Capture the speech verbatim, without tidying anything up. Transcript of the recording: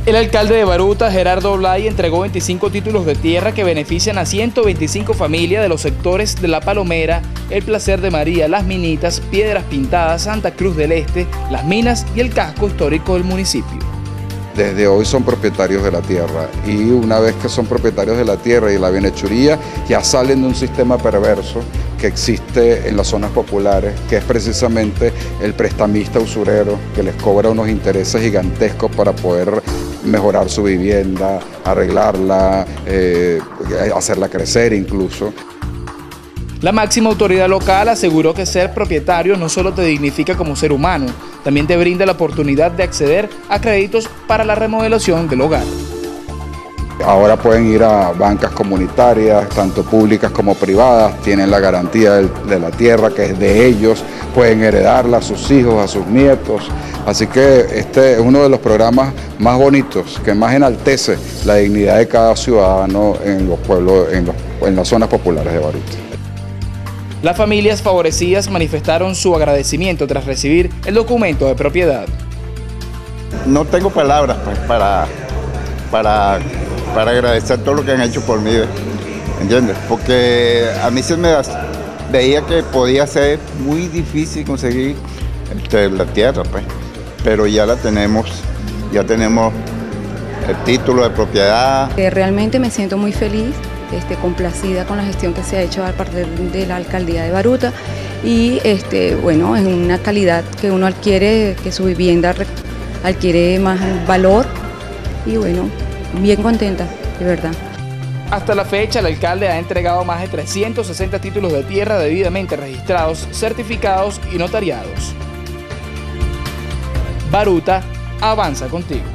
El alcalde de Baruta, Gerardo Blay, entregó veinticinco títulos de tierra que benefician a ciento veinticinco familias de los sectores de La Palomera, El Placer de María, Las Minitas, Piedras Pintadas, Santa Cruz del Este, Las Minas y el casco histórico del municipio. Desde hoy son propietarios de la tierra y una vez que son propietarios de la tierra y la bienhechoría ya salen de un sistema perverso que existe en las zonas populares, que es precisamente el prestamista usurero que les cobra unos intereses gigantescos para poder mejorar su vivienda, arreglarla, eh, hacerla crecer incluso. La máxima autoridad local aseguró que ser propietario no solo te dignifica como ser humano, también te brinda la oportunidad de acceder a créditos para la remodelación del hogar. Ahora pueden ir a bancas comunitarias, tanto públicas como privadas, tienen la garantía de la tierra que es de ellos, pueden heredarla a sus hijos, a sus nietos. Así que este es uno de los programas más bonitos, que más enaltece la dignidad de cada ciudadano en los pueblos, en, los, en las zonas populares de Baruta. Las familias favorecidas manifestaron su agradecimiento tras recibir el documento de propiedad. No tengo palabras pues, para, para, para agradecer todo lo que han hecho por mí, ¿entiendes? Porque a mí se me veía que podía ser muy difícil conseguir este, la tierra, pues, pero ya la tenemos, ya tenemos el título de propiedad. Realmente me siento muy feliz. Este, complacida con la gestión que se ha hecho a partir de la alcaldía de Baruta y este, bueno, es una calidad que uno adquiere, que su vivienda adquiere más valor y bueno, bien contenta, de verdad. Hasta la fecha, el alcalde ha entregado más de trescientos sesenta títulos de tierra debidamente registrados, certificados y notariados. Baruta avanza contigo.